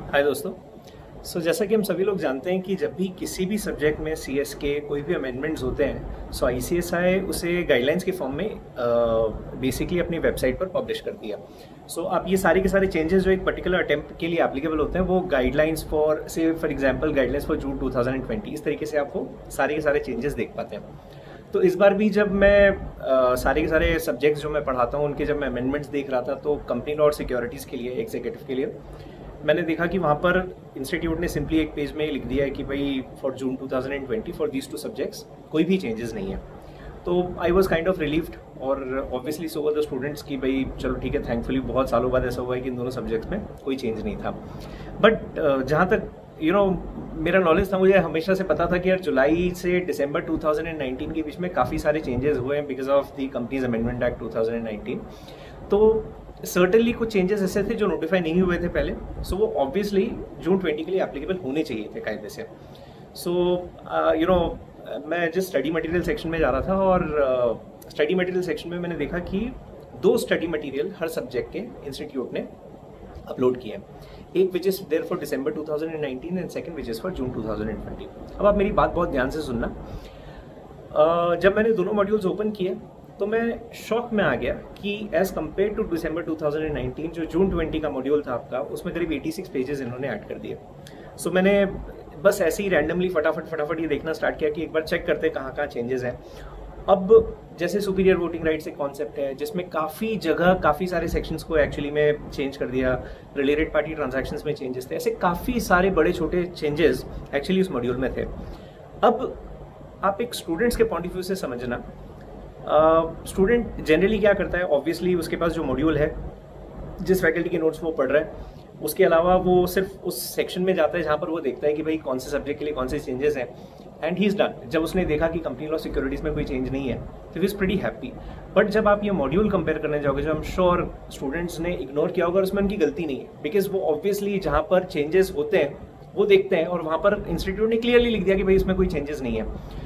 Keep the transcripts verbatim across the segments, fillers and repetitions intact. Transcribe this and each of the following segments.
हाय दोस्तों। सो so, जैसा कि हम सभी लोग जानते हैं कि जब भी किसी भी सब्जेक्ट में सी एस के कोई भी अमेंडमेंट्स होते हैं, सो आई सी एस आई उसे गाइडलाइंस के फॉर्म में बेसिकली uh, अपनी वेबसाइट पर पब्लिश कर दिया। सो so, आप ये सारे के सारे चेंजेस जो एक पर्टिकुलर अटेम्प्ट के लिए एप्लीकेबल होते हैं वो गाइडलाइंस फॉर से for example guidelines for June two thousand twenty, इस तरीके से आप वो सारे के सारे चेंजेस देख पाते हैं। तो इस बार भी जब मैं आ, सारे के सारे सब्जेक्ट्स जो मैं पढ़ाता हूँ उनके जब मैं अमेंडमेंट्स देख रहा था तो कंपनी लॉ और सिक्योरिटीज़ के लिए एग्जीक्यूटिव के लिए मैंने देखा कि वहाँ पर इंस्टीट्यूट ने सिंपली एक पेज में लिख दिया है कि भाई for June two thousand twenty for these two subjects कोई भी चेंजेस नहीं है। तो I was kind of relieved और obviously so were the students की भाई चलो ठीक है, थैंकफुली बहुत सालों बाद ऐसा हुआ है कि इन दोनों सब्जेक्ट्स में कोई चेंज नहीं था। बट uh, जहाँ तक यू नो मेरा नॉलेज था, मुझे हमेशा से पता था कि यार जुलाई से दिसंबर टू थाउजेंड नाइनटीन के बीच में काफ़ी सारे चेंजेस हुए हैं because of the companies amendment act two thousand nineteen. तो सर्टेनली कुछ चेंजेस ऐसे थे जो नोटिफाई नहीं हुए थे पहले, सो so, वो ऑब्वियसली जून ट्वेंटी के लिए एप्लीकेबल होने चाहिए थे कायदे से। सो यू नो मैं जिस स्टडी मटेरियल सेक्शन में जा रहा था और स्टडी मटेरियल सेक्शन में मैंने देखा कि दो स्टडी मटेरियल हर सब्जेक्ट के इंस्टीट्यूट ने अपलोड किए हैं, एक which is there for December two thousand nineteen and second which is for June two thousand twenty. अब आप मेरी बात बहुत ध्यान से सुनना। uh, जब मैंने दोनों मॉड्यूल्स ओपन किए तो मैं शॉक में आ गया कि as compare to December two thousand nineteen जो जून ट्वेंटी का मॉड्यूल था आपका, उसमें करीब छियासी पेजेस इन्होंने ऐड कर दिए। सो so, मैंने बस ऐसे ही रैंडमली फटाफट फटाफट ये देखना स्टार्ट किया कि एक बार चेक करते कहाँ कहाँ चेंजेस हैं। अब जैसे सुपीरियर वोटिंग राइट्स एक कॉन्सेप्ट है जिसमें काफ़ी जगह काफ़ी सारे सेक्शंस को एक्चुअली में चेंज कर दिया, रिलेटेड पार्टी ट्रांजैक्शंस में चेंजेस थे, ऐसे काफ़ी सारे बड़े छोटे चेंजेस एक्चुअली उस मॉड्यूल में थे। अब आप एक स्टूडेंट्स के पॉइंट ऑफ व्यू से समझना, स्टूडेंट uh, जनरली क्या करता है, ऑब्वियसली उसके पास जो मॉड्यूल है, जिस फैकल्टी के नोट्स वो पढ़ रहा है, उसके अलावा वो सिर्फ उस सेक्शन में जाता है जहाँ पर वो देखता है कि भाई कौन से सब्जेक्ट के लिए कौन से चेंजेस हैं, एंड ही इज डन। जब उसने देखा कि कंपनी लॉ सिक्योरिटीज़ में कोई चेंज नहीं है तो he is pretty happy. But जब आप ये मॉड्यूल कंपेयर करने जाओगे, जो आई एम श्योर स्टूडेंट्स ने इग्नोर किया होगा, उसमें उनकी गलती नहीं है, बिकॉज वो ऑब्वियसली जहाँ पर चेंजेस होते हैं वो देखते हैं और वहाँ पर इंस्टीट्यूट ने क्लियरली लिख दिया कि भाई इसमें कोई चेंजेस नहीं है,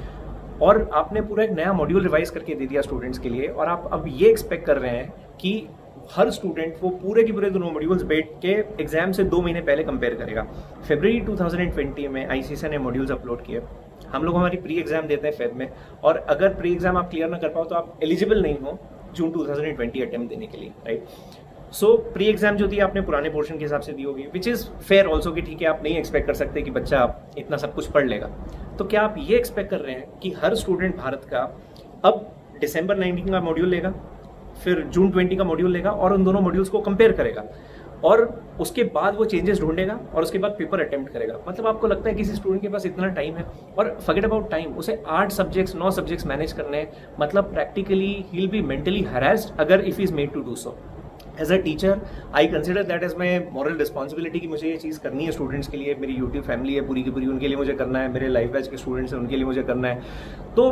और आपने पूरा एक नया मॉड्यूल रिवाइज करके दे दिया स्टूडेंट्स के लिए, और आप अब ये एक्सपेक्ट कर रहे हैं कि हर स्टूडेंट वो पूरे के पूरे दोनों मॉड्यूल्स बैठ के एग्जाम से दो महीने पहले कंपेयर करेगा। फरवरी टू थाउजेंड ट्वेंटी में आईसीएसआई ने मॉड्यूल्स अपलोड किए, हम लोग हमारी प्री एग्जाम देते हैं फेब में, और अगर प्री एग्जाम आप क्लियर ना कर पाओ तो आप एलिजिबल नहीं हो June two thousand twenty attempt देने के लिए, राइट। सो प्री एग्जाम जो थी आपने पुराने पोर्शन के हिसाब से दी होगी, विच इज़ फेयर ऑल्सो कि ठीक है, आप नहीं एक्सपेक्ट कर सकते कि बच्चा इतना सब कुछ पढ़ लेगा। तो क्या आप ये एक्सपेक्ट कर रहे हैं कि हर स्टूडेंट भारत का अब दिसंबर नाइनटीन का मॉड्यूल लेगा, फिर जून ट्वेंटी का मॉड्यूल लेगा और उन दोनों मॉड्यूल्स को कंपेयर करेगा, और उसके बाद वो चेंजेस ढूंढेगा और उसके बाद पेपर अटेम्प्ट करेगा? मतलब आपको लगता है किसी स्टूडेंट के पास इतना टाइम है? और फॉरगेट अबाउट टाइम, उसे आठ सब्जेक्ट्स नौ सब्जेक्ट्स मैनेज करने हैं, मतलब practically he will be mentally harassed अगर if he is made to do so. As a teacher I consider that as my moral responsibility कि मुझे ये चीज़ करनी है स्टूडेंट्स के लिए, मेरी यूट्यूब फैमिली है पूरी की पूरी, उनके लिए मुझे करना है, मेरे लाइफ बैच के स्टूडेंट्स हैं उनके लिए मुझे करना है। तो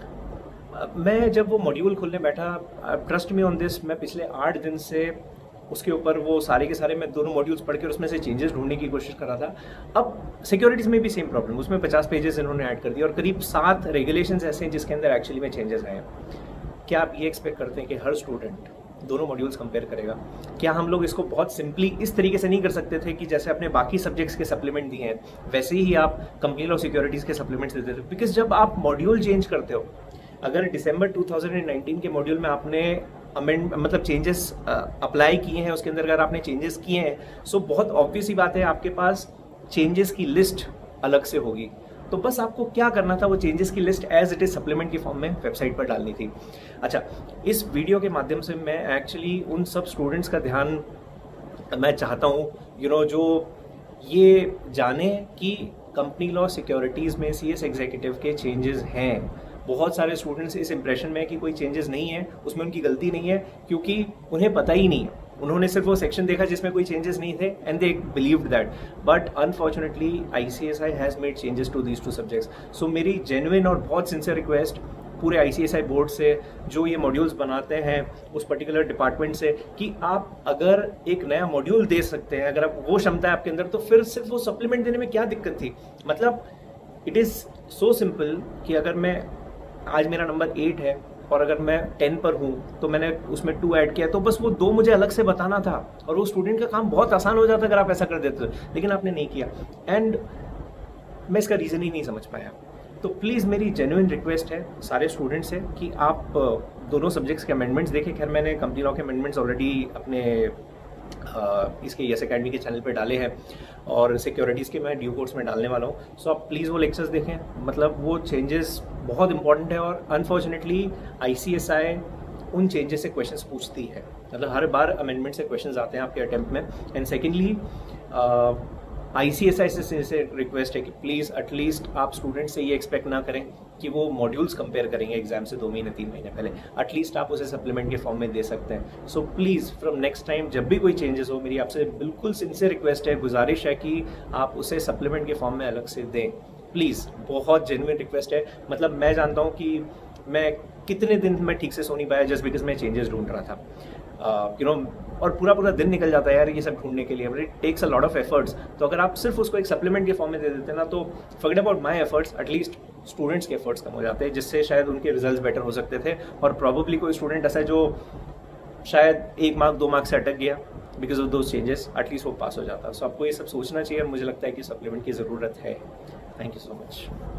मैं जब वो मॉड्यूल खोलने बैठा, ट्रस्ट मी ऑन दिस, मैं पिछले आठ दिन से उसके ऊपर वो सारे के सारे मैं दोनों मॉड्यूल्स पढ़ के उसमें से चेंजेस ढूंढने की कोशिश कर रहा था। अब सिक्योरिटीज़ में भी सेम प्रॉब्लम, उसमें पचास पेजेस इन्होंने ऐड कर दिए और करीब सात रेगुलेशंस ऐसे हैं जिसके अंदर एक्चुअली में चेंजेस आए हैं। क्या आप ये एक्सपेक्ट करते हैं कि हर स्टूडेंट दोनों मॉड्यूल्स कंपेयर करेगा? क्या हम लोग इसको बहुत सिंपली इस तरीके से नहीं कर सकते थे कि जैसे अपने बाकी सब्जेक्ट्स के सप्लीमेंट दिए हैं वैसे ही आप कंपनी लॉ सिक्योरिटीज़ के सप्लीमेंट्स देते थे? बिकॉज जब आप मॉड्यूल चेंज करते हो, अगर दिसंबर टू थाउजेंड नाइनटीन के मॉड्यूल में आपने अमेंड मतलब चेंजेस अप्लाई किए हैं, उसके अंदर अगर आपने चेंजेस किए हैं, सो बहुत ऑब्वियस ही बात है आपके पास चेंजेस की लिस्ट अलग से होगी। तो बस आपको क्या करना था, वो चेंजेस की list as it is supplement की फॉर्म में वेबसाइट पर डालनी थी। अच्छा, इस वीडियो के माध्यम से मैं एक्चुअली उन सब स्टूडेंट्स का ध्यान मैं चाहता हूँ यू नो जो ये जाने कि कंपनी लॉ सिक्योरिटीज़ में सी एस एग्जीक्यूटिव के चेंजेस हैं। बहुत सारे स्टूडेंट्स इस इंप्रेशन में कि कोई चेंजेस नहीं है, उसमें उनकी गलती नहीं है, क्योंकि उन्हें पता ही नहीं है, उन्होंने सिर्फ वो सेक्शन देखा जिसमें कोई चेंजेस नहीं थे and they believed that. But unfortunately ICSI has made changes to these two subjects. So मेरी जेन्युइन और बहुत सिंसियर रिक्वेस्ट पूरे आईसीएसआई बोर्ड से, जो ये मॉड्यूल्स बनाते हैं उस पर्टिकुलर डिपार्टमेंट से, कि आप अगर एक नया मॉड्यूल दे सकते हैं, अगर आप वो क्षमता है आपके अंदर, तो फिर सिर्फ वो सप्लीमेंट देने में क्या दिक्कत थी? मतलब इट इज़ सो सिंपल कि अगर मैं आज मेरा नंबर एट है और अगर मैं टेन पर हूँ तो मैंने उसमें टू ऐड किया, तो बस वो दो मुझे अलग से बताना था और वो स्टूडेंट का काम बहुत आसान हो जाता अगर आप ऐसा कर देते, लेकिन आपने नहीं किया एंड मैं इसका रीज़न ही नहीं समझ पाया। तो प्लीज़ मेरी जेन्युइन रिक्वेस्ट है सारे स्टूडेंट्स से कि आप दोनों सब्जेक्ट्स के अमेंडमेंट्स देखें। खैर मैंने कंपनी लॉ के अमेंडमेंट्स ऑलरेडी अपने आ, इसके यस अकेडमी के चैनल पे डाले हैं और सिक्योरिटीज़ के मैं ड्यू कोर्स में डालने वाला हूँ। सो आप प्लीज़ वो लेक्चर्स देखें, मतलब वो चेंजेस बहुत इंपॉर्टेंट है और अनफॉर्चुनेटली आईसीएसआई उन चेंजेस से क्वेश्चंस पूछती है, मतलब हर बार अमेंडमेंट से क्वेश्चंस आते हैं आपके अटेम्प्ट में। एंड सेकेंडली आईसीएसआई से, से रिक्वेस्ट है कि प्लीज़ एटलीस्ट आप स्टूडेंट से ये एक्सपेक्ट ना करें कि वो मॉड्यूल्स कंपेयर करेंगे एग्जाम से दो महीने तीन महीने पहले, एटलीस्ट आप उसे सप्लीमेंट के फॉर्म में दे सकते हैं। So please from next time जब भी कोई चेंजेस हो, मेरी आपसे बिल्कुल सिंसियर रिक्वेस्ट है, गुजारिश है कि आप उसे सप्लीमेंट के फॉर्म में अलग से दें प्लीज़, बहुत जेन्युइन रिक्वेस्ट है। मतलब मैं जानता हूँ कि मैं कितने दिन मैं ठीक से सो नहीं पाया जस्ट बिकॉज मैं चेंजेस ढूंढ रहा था, you uh, know you know, और पूरा पूरा दिन निकल जाता है यार ये सब ढूंढने के लिए, but it takes a lot of efforts. तो अगर आप सिर्फ उसको एक सप्लीमेंट के फॉर्म में दे देते ना, तो forget about my efforts, at least students के एफर्ट्स कम हो जाते हैं, जिससे शायद उनके रिजल्ट्स बेटर हो सकते थे। और प्रॉबली कोई स्टूडेंट ऐसा है जो शायद एक मार्क दो मार्क से अटक गया because of those changes, at least वो पास हो जाता। सो आपको ये सब सोचना चाहिए और मुझे लगता है कि सप्लीमेंट की ज़रूरत है। Thank you so much.